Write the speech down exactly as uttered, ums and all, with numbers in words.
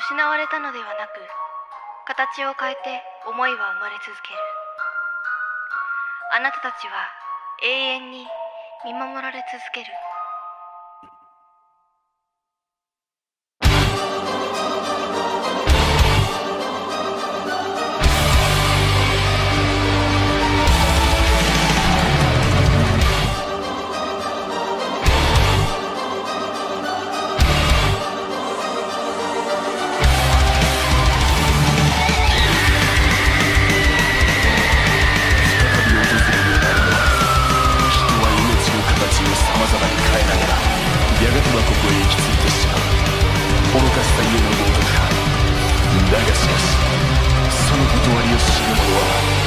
失われたのではなく、形を変えて思いは生まれ続ける。あなたたちは永遠に見守られ続ける。 やがてはここへ行き着いてしまう。愚かしさゆえの冒涜か。だがしかしその断りを知る者は